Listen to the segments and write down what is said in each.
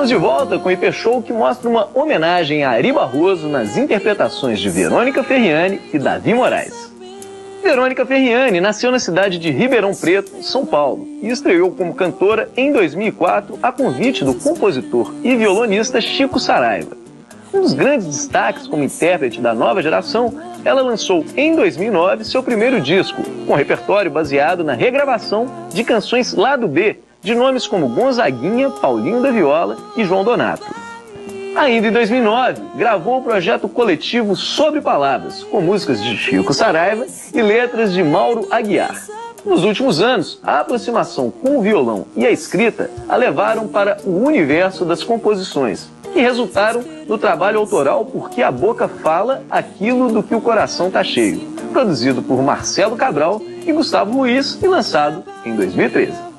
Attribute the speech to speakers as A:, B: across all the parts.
A: Estamos de volta com o IP Show, que mostra uma homenagem a Ari Barroso nas interpretações de Verônica Ferriani e Davi Moraes. Verônica Ferriani nasceu na cidade de Ribeirão Preto, São Paulo, e estreou como cantora em 2004 a convite do compositor e violonista Chico Saraiva. Um dos grandes destaques como intérprete da nova geração, ela lançou em 2009 seu primeiro disco, com repertório baseado na regravação de canções lado B, de nomes como Gonzaguinha, Paulinho da Viola e João Donato. Ainda em 2009, gravou o projeto coletivo Sobre Palavras, com músicas de Chico Saraiva e letras de Mauro Aguiar. Nos últimos anos, a aproximação com o violão e a escrita a levaram para o universo das composições, que resultaram no trabalho autoral Porque a Boca Fala Aquilo do que o Coração Tá Cheio, produzido por Marcelo Cabral e Gustavo Luiz e lançado em 2013.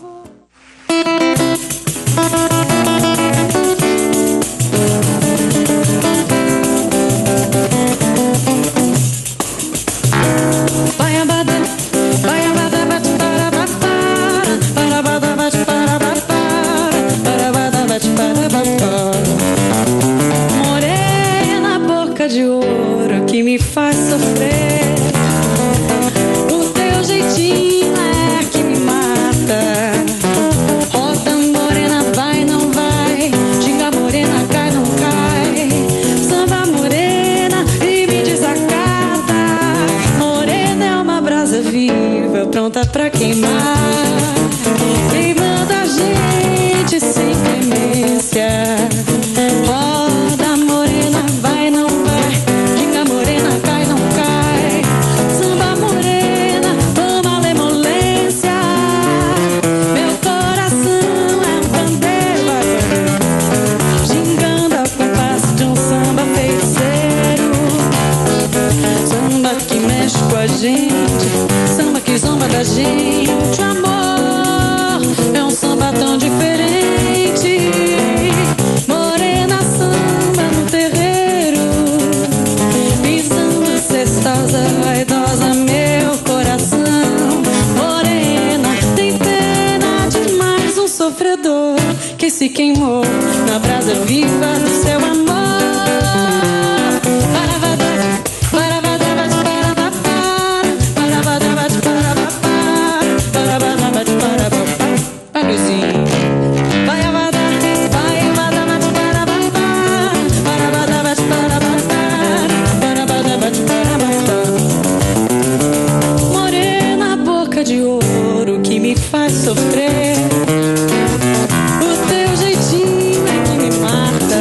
B: Morena, boca de ouro que me faz sofrer. O teu jeitinho é que me mata. Roda morena, vai, não vai. Ginga morena, cai, não cai. Samba morena e me desacata. Morena é uma brasa viva, pronta pra queimar. Queimando a gente sem clemência. Roda morena, vai, não vai. Ginga morena, cai, não cai. Samba morena, toma lemolência. Meu coração é um pandeiro gingando ao compasso de um samba feiticeiro. Samba que mexe com a gente, samba que zomba da gente. O amor é um samba tão diferente. Morena samba no terreiro, pisando cestosa, vaidosa, meu coração. Morena tem pena de mais um sofredor que se queimou na brasa viva do seu amor. Morena, boca de ouro que me faz sofrer. O teu jeitinho é que me mata.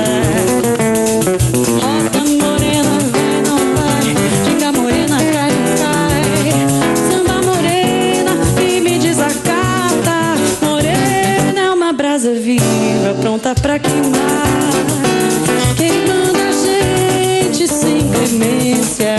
B: Roda morena, vai, não vai. Ginga morena, cai, não cai. Samba morena e me desacata. Morena é uma brasa viva, pronta pra queimar. Queimando a gente sem clemência.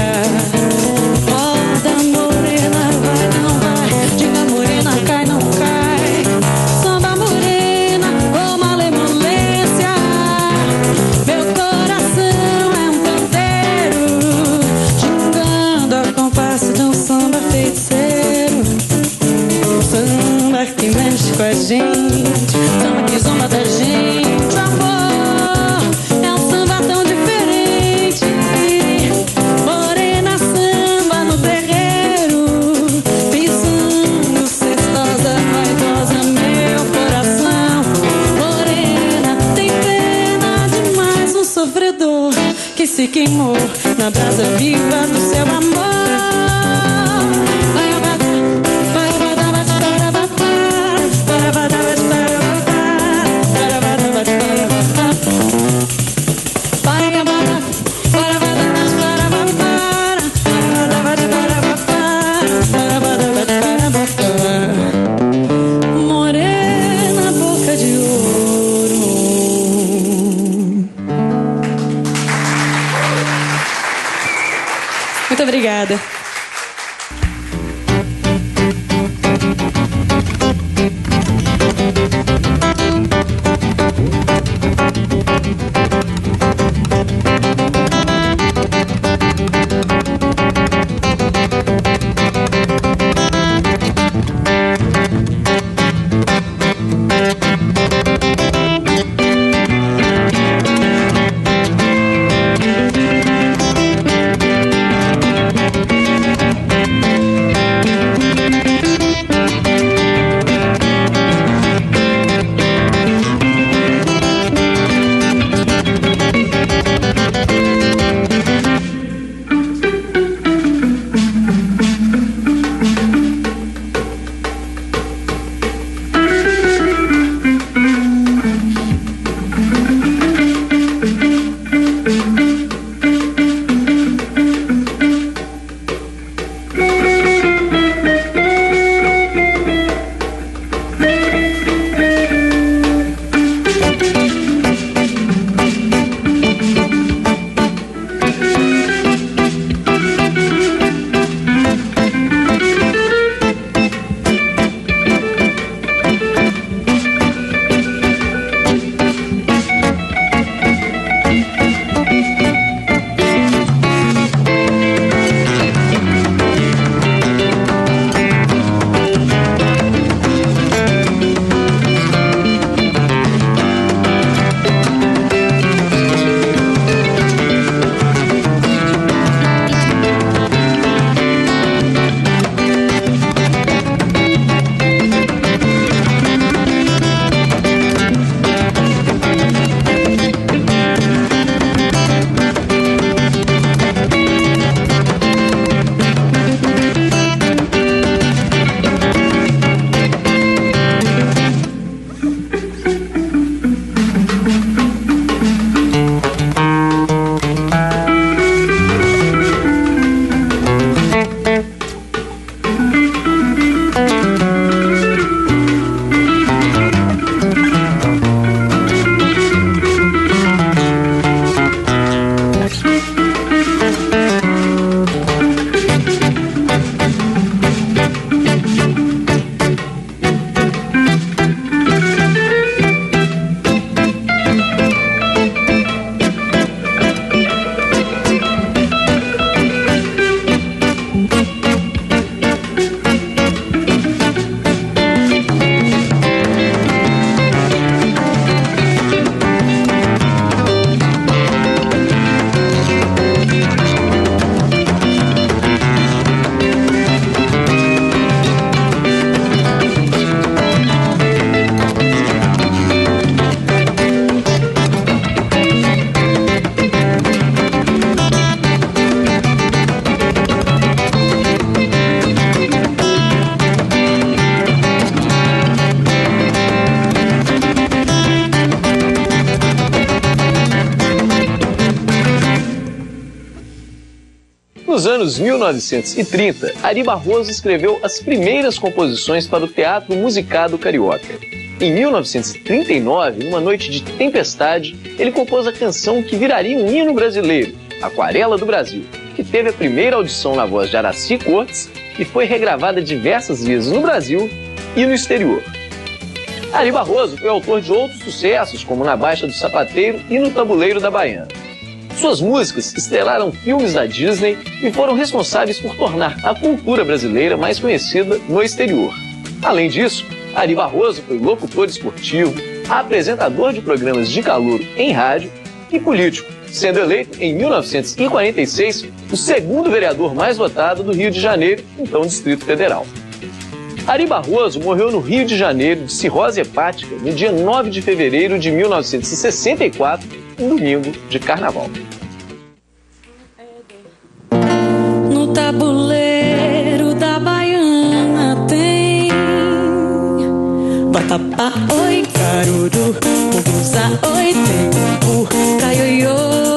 B: Roda morena, vai, não vai. Ginga morena, cai, não cai. Samba morena, como a lemolência. Meu coração é um pandeiro gingando ao compasso de um samba feiticeiro. Samba que mexe com a gente, samba que zomba da gente. O amor é um samba tão diferente. Morena samba no terreiro, pisando cestosa, vaidosa, meu coração. Morena tem pena de mais um sofredor que se queimou na brasa viva do seu amor. Morena, boca de ouro. Muito obrigada.
A: Nos anos 1930, Ari Barroso escreveu as primeiras composições para o teatro musicado carioca. Em 1939, numa noite de tempestade, ele compôs a canção que viraria um hino brasileiro, Aquarela do Brasil, que teve a primeira audição na voz de Araci Cortes e foi regravada diversas vezes no Brasil e no exterior. Ari Barroso foi autor de outros sucessos, como Na Baixa do Sapateiro e No Tabuleiro da Baiana. Suas músicas estrelaram filmes da Disney e foram responsáveis por tornar a cultura brasileira mais conhecida no exterior. Além disso, Ari Barroso foi locutor esportivo, apresentador de programas de calouro em rádio e político, sendo eleito em 1946 o segundo vereador mais votado do Rio de Janeiro, então Distrito Federal. Ari Barroso morreu no Rio de Janeiro de cirrose hepática no dia 9 de fevereiro de 1964, um domingo de carnaval.
B: No tabuleiro da Baiana tem vatapá, oi, caruru, pupusa, oi, tempo, caioiô.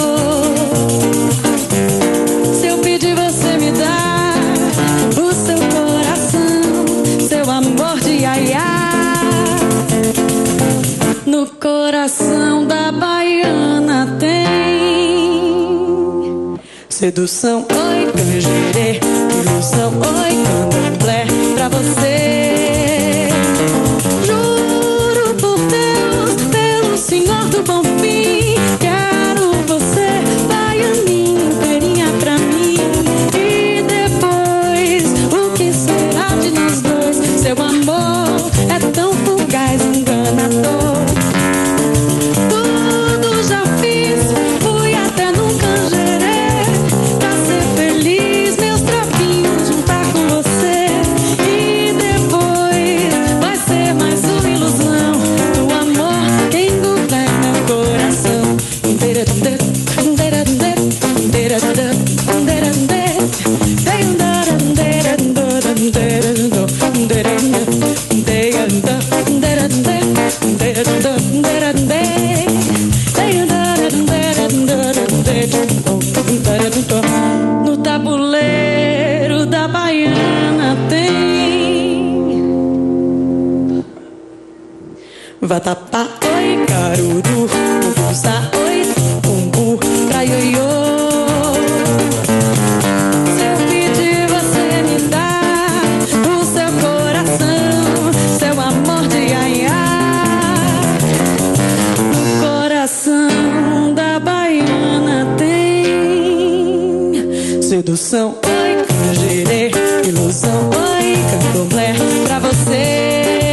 B: Se eu pedir, você me dá o seu coração, seu amor de iaiá. No coração da Baiana tem sedução, oi, canjerê, ilusão, oi, candomblé pra você. Juro por Deus, pelo Senhor do Bom Fim, quero você, baianinha inteirinha pra mim. E depois, o que será de nós dois? Seu amor é tão fugaz, enganador. Tudo já fiz, fui até num canjerê pra ser feliz, meus trapinhos juntar com você. E depois vai ser mais uma ilusão do amor, quem governa meu coração. No tabuleiro da Baiana tem vatapá, oi, caruru, pupusa, oi, umbu, caioiô. Se eu pedir, você me dá o seu coração, seu amor de iaiá. No coração da Baiana tem sedução, oi, canjerê, ilusão, oi, candomblé pra você.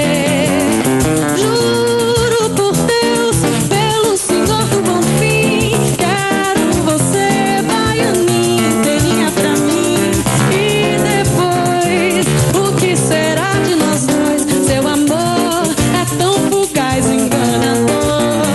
B: Juro por Deus, pelo Senhor do Bom Fim, quero você, baianinha inteirinha pra mim. E depois, o que será de nós dois? Seu amor é tão fugaz, enganador.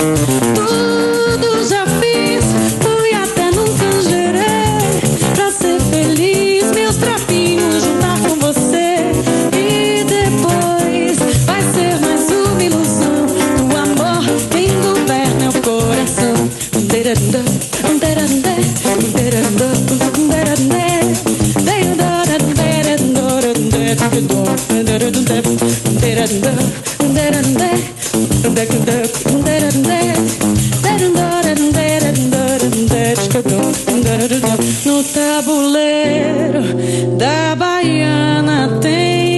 B: Tudo já fiz, fui até num canjerê pra ser feliz, meus trapinhos juntar com você. E depois vai ser mais uma ilusão do amor, quem governa é o coração. No tabuleiro da Baiana tem.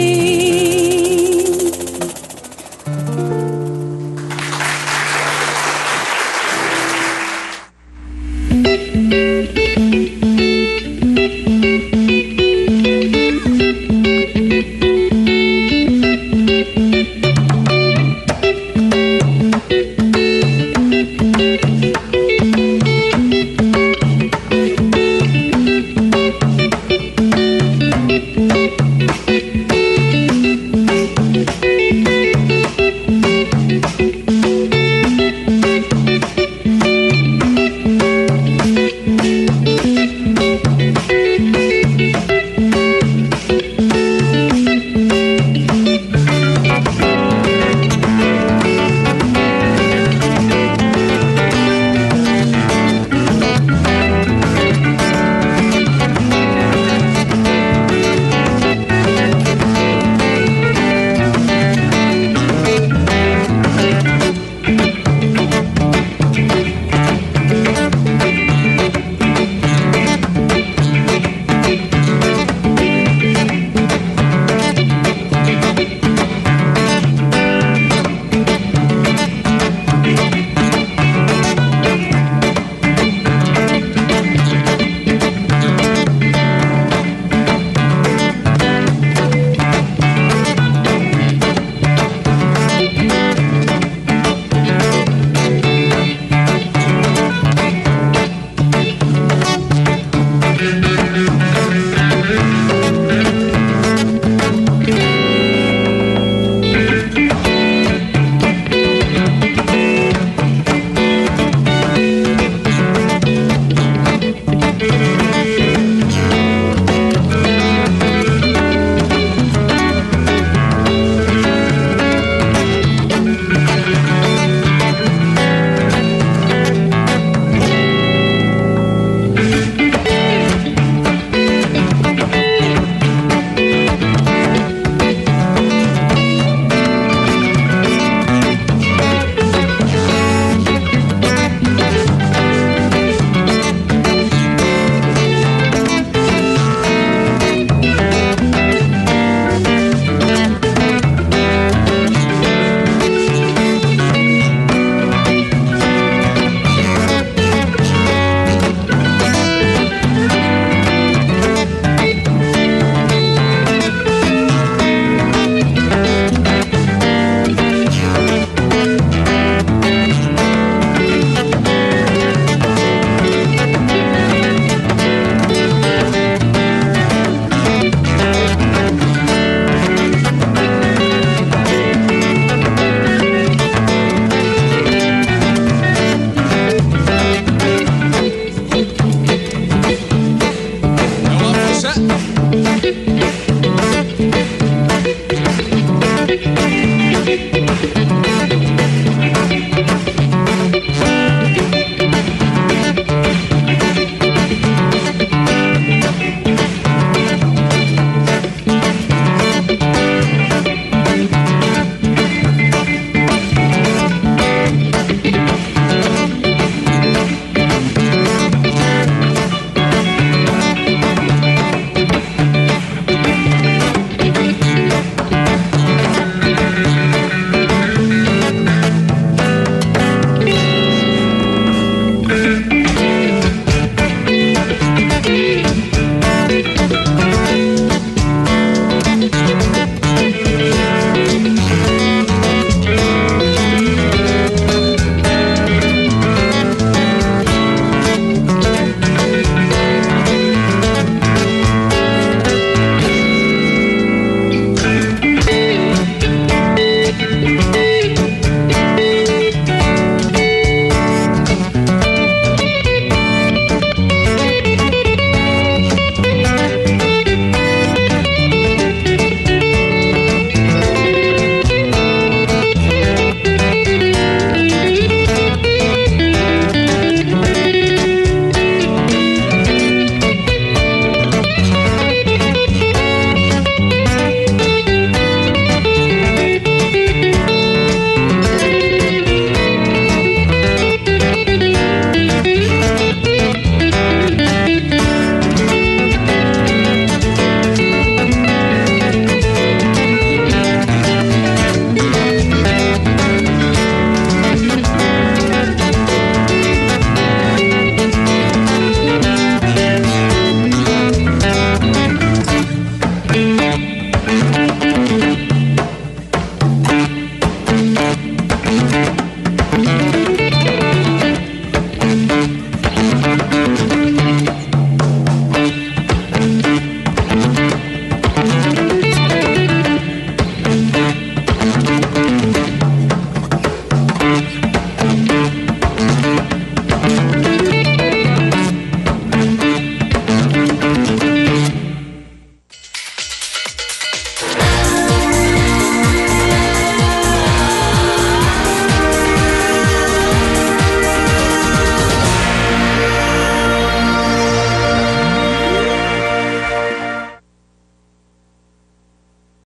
B: Música